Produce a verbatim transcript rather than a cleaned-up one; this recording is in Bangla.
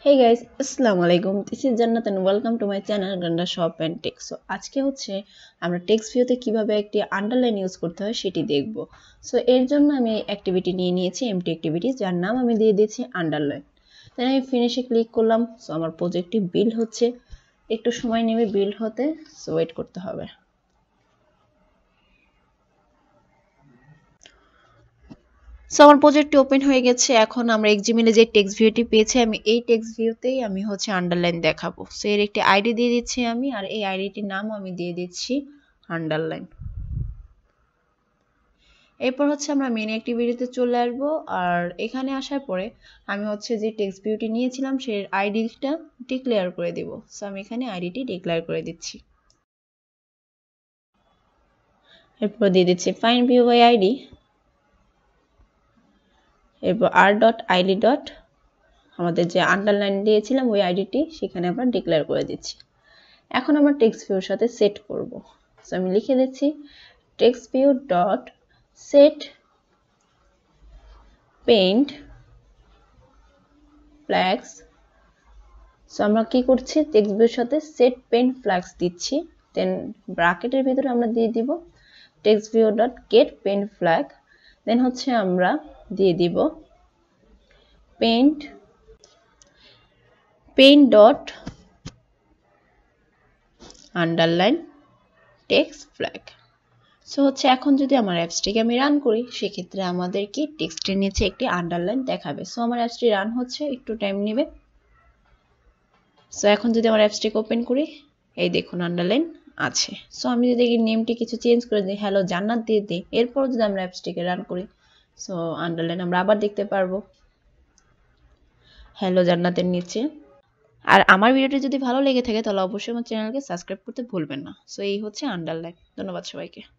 Hey guys, Assalamu alaikum. This is Jannat and welcome to my channel Glunda Shop and Tech. So আজকে হচ্ছে আমরা টেক্সট ভিউতে কিভাবে একটি আন্ডারলাইন ইউজ করতে হয় সেটি দেখব। সো এর জন্য আমি অ্যাক্টিভিটি নিয়ে নিয়েছি এমটি অ্যাক্টিভিটি যার নাম আমি দিয়ে দিয়েছি আন্ডারলাইন। দেন আমি ফিনিশে ক্লিক করলাম। সো আমার প্রজেক্টটি বিল্ড হচ্ছে, একটু সময় নেবে বিল্ড হতে, সো ওয়েট করতে হবে। সো আমার প্রজেক্টটি ওপেন হয়ে গেছে। এখন আমরা এক্সজিমেলে যে টেক্সট ভিউটি পেয়েছি আমি এই টেক্সট ভিউতেই আমি হচ্ছে আন্ডারলাইন দেখাবো। সো এর একটি আইডি দিয়ে দিচ্ছি আমি, আর এই আইডিটির নাম আমি দিয়ে দিচ্ছি আন্ডারলাইন। এরপর হচ্ছে আমরা মেন অ্যাক্টিভিটিতে চলে আসবো, আর এখানে আসার পরে আমি হচ্ছে যে টেক্সট ভিউটি নিয়েছিলাম সেই আইডিটা ডিক্লেয়ার করে দেব। সো আমি এখানে আইডিটি ডিক্লেয়ার করে দিচ্ছি। এরপর দিয়ে দিচ্ছি ফাইন্ড ভিউ বাই আইডি, এরপর আর ডট আইডি ডট আমাদের যে আন্ডারলাইন দিয়েছিলাম ওই আইডিটি সেখানে আমরা ডিক্লেয়ার করে দিচ্ছি। এখন আমরা টেক্সট ভিউর সাথে সেট করব। সো আমি লিখে দিচ্ছি text view dot set paint flags. So আমরা কি করছি, টেক্সট ভিউর সাথে সেট পেইন্ট ফ্ল্যাগস দিচ্ছি। দেন ব্র্যাকেটের ভিতরে আমরা দিয়ে দিব text view dot get paint flag. Then হচ্ছে আমরা দিয়ে দিব paint paint dot underline text flag. So হচ্ছে এখন যদি আমার অ্যাপসটিকে আমি রান করি সেক্ষেত্রে আমাদের কি টেক্সটের নিচে একটি আন্ডারলাইন দেখাবে। সো আমার অ্যাপসটি রান হচ্ছে, একটু টাইম নেবে। সো এখন যদি আমার অ্যাপসটিকে ওপেন করি এই দেখুন আন্ডারলাইন আছে। সো আমি যদি এই নেমটি কিছু চেঞ্জ করে দিই, হ্যালো জান্নাত দিয়ে দিই, এরপর যদি আমরা অ্যাপসটিকে রান করি সো আন্ডারলাইন আমরা আবার দেখতে পারবো হ্যালো জান্নাতের নিচে। আর আমার ভিডিওটি যদি ভালো লেগে থাকে তাহলে অবশ্যই আমার চ্যানেলকে সাবস্ক্রাইব করতে ভুলবেন না। সো এই হচ্ছে আন্ডারলাইন। ধন্যবাদ সবাইকে।